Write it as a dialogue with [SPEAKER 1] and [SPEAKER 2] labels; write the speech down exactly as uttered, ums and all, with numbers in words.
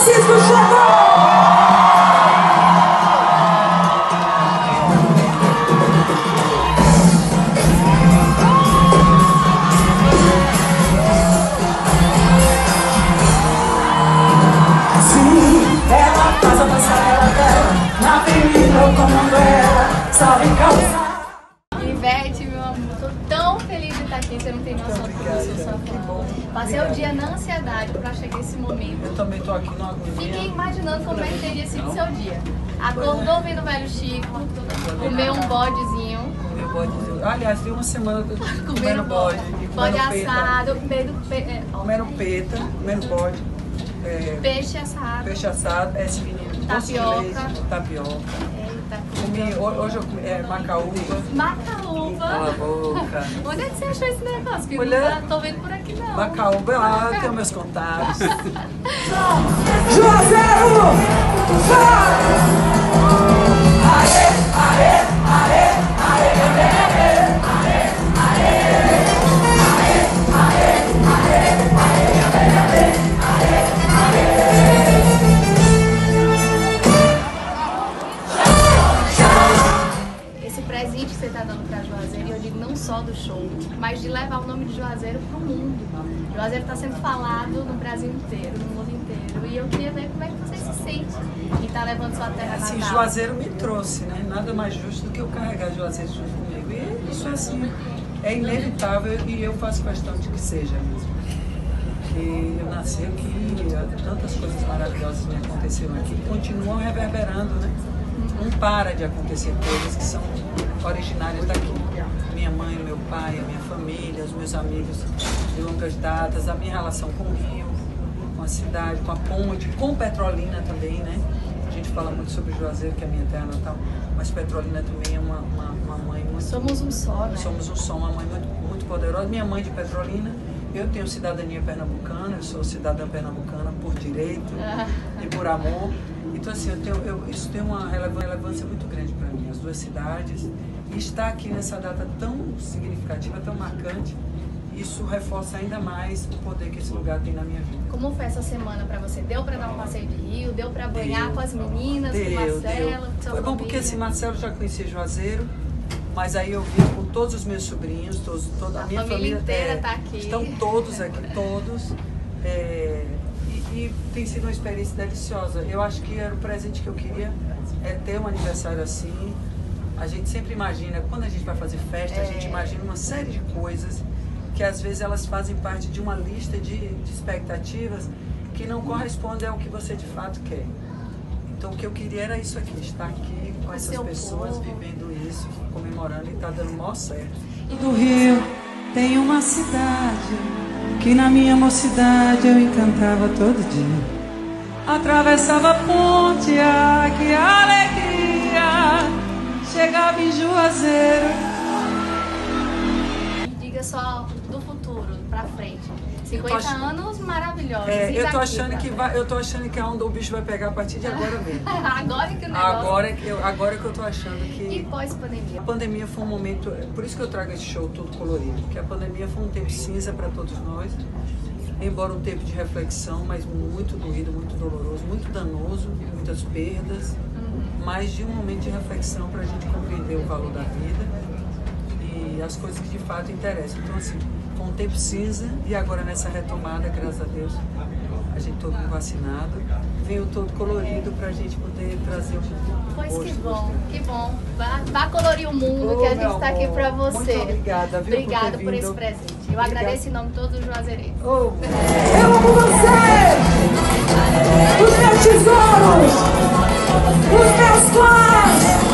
[SPEAKER 1] Francisco chegou!
[SPEAKER 2] Ivete, meu amor, tô tão feliz de estar aqui, você não tem noção do que eu sou sua fã. Passei o dia na ansiedade pra chegar esse momento.
[SPEAKER 3] Eu também tô aqui na agonia.
[SPEAKER 2] Fiquei imaginando como é que teria sido o seu dia. Acordou ouvindo o Velho Chico, comeu um bodezinho.
[SPEAKER 3] Meu bodezinho. Aliás, tem uma semana que eu tô comendo bode.
[SPEAKER 2] Bode assado, comendo pe...
[SPEAKER 3] comendo peta, comendo bode. É,
[SPEAKER 2] peixe assado.
[SPEAKER 3] Peixe assado, esse menino.
[SPEAKER 2] Tapioca.
[SPEAKER 3] Leite, tapioca.
[SPEAKER 2] Eita,
[SPEAKER 3] comi, hoje eu comi é, macaúba.
[SPEAKER 2] Macaúba?
[SPEAKER 3] Cala a boca.
[SPEAKER 2] Onde é que você achou esse negócio? Que
[SPEAKER 3] Olha,
[SPEAKER 2] não tô vendo por aqui não.
[SPEAKER 3] Macaúba, lá eu tenho meus contatos.
[SPEAKER 1] Juazeiro! Aê, aê, aê, aê, aê, aê, aê.
[SPEAKER 2] Presente que você está dando para Juazeiro, e eu digo não só do show, mas de levar o nome de Juazeiro para o mundo. Juazeiro está sendo falado no Brasil inteiro, no mundo inteiro, e eu queria ver como é que você se sente em estar tá levando sua terra natal.
[SPEAKER 3] Assim, Juazeiro me trouxe, né? Nada mais justo do que eu carregar Juazeiro junto comigo. E isso assim é inevitável e eu faço questão de que seja mesmo. Porque eu nasci aqui, tantas coisas maravilhosas me aconteceram aqui, continuam reverberando, né? Não para de acontecer coisas que são originárias daqui. Minha mãe, meu pai, a minha família, os meus amigos de longas datas, a minha relação com o Rio, com a cidade, com a ponte, com Petrolina também, né? A gente fala muito sobre Juazeiro, que é a minha terra natal, mas Petrolina também é uma, uma, uma mãe muito...
[SPEAKER 2] Somos um só, né?
[SPEAKER 3] Somos um só, uma mãe muito, muito poderosa. Minha mãe de Petrolina, eu tenho cidadania pernambucana, eu sou cidadã pernambucana por direito ah. e por amor. Então, assim, eu tenho, eu, isso tem uma relevância muito grande para mim, as duas cidades. E estar aqui nessa data tão significativa, tão marcante, isso reforça ainda mais o poder que esse lugar tem na minha vida.
[SPEAKER 2] Como foi essa semana para você? Deu para dar um passeio de rio? Deu para banhar deu, com as meninas, deu, com o Marcelo?
[SPEAKER 3] Com foi bom porque assim, Marcelo já conhecia Juazeiro, mas aí eu vim com todos os meus sobrinhos, todos, toda a, a minha
[SPEAKER 2] família,
[SPEAKER 3] família
[SPEAKER 2] inteira
[SPEAKER 3] é,
[SPEAKER 2] tá aqui.
[SPEAKER 3] Estão todos aqui, todos. É, E tem sido uma experiência deliciosa. Eu acho que era o presente que eu queria, é ter um aniversário assim. A gente sempre imagina, quando a gente vai fazer festa, é. a gente imagina uma série de coisas que às vezes elas fazem parte de uma lista de, de expectativas que não correspondem ao que você de fato quer. Então o que eu queria era isso aqui, estar aqui com essas pessoas, vivendo isso, comemorando e tá dando o maior certo.
[SPEAKER 1] Do Rio tem uma cidade que na minha mocidade eu encantava todo dia. Atravessava a ponte, ah, que alegria! Chegava em Juazeiro.
[SPEAKER 2] Diga só do futuro, pra frente. cinquenta ach... anos maravilhosos.
[SPEAKER 3] É, eu tô achando que vai, eu tô achando que a onda o bicho vai pegar a partir de agora mesmo.
[SPEAKER 2] Agora que o negócio...
[SPEAKER 3] Agora que eu, agora que eu tô achando que...
[SPEAKER 2] E pós-pandemia?
[SPEAKER 3] A pandemia foi um momento, por isso que eu trago esse show todo colorido, porque a pandemia foi um tempo cinza para todos nós, embora um tempo de reflexão, mas muito doído, muito doloroso, muito danoso, muitas perdas, uhum. mas de um momento de reflexão para a gente compreender o valor da vida e as coisas que de fato interessam. Então assim, foi um tempo cinza e agora nessa retomada, graças a Deus, a gente todo vacinado, veio todo colorido para a gente poder trazer um
[SPEAKER 2] Pois
[SPEAKER 3] gosto,
[SPEAKER 2] que bom,
[SPEAKER 3] gosto.
[SPEAKER 2] que bom. Vá, vá colorir o mundo, oh, que a gente está aqui para você.
[SPEAKER 3] Muito obrigada, viu,
[SPEAKER 2] Obrigada
[SPEAKER 3] por,
[SPEAKER 2] por esse presente. Eu Obrigado. agradeço em nome de todos os juazeirenses.
[SPEAKER 3] Oh.
[SPEAKER 1] Eu amo você! Os meus tesouros! Os meus fãs!